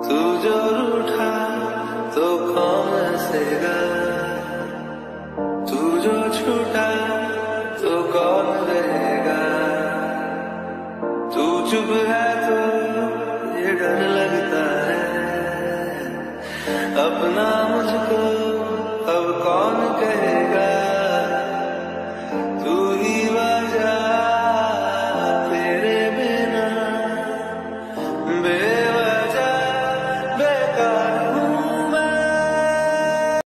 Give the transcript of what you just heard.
तू जो रूठा तो कौन हंसेगा, तू जो छूटा तो कौन रहेगा। तू चुप है तो ये डर लगता है अपना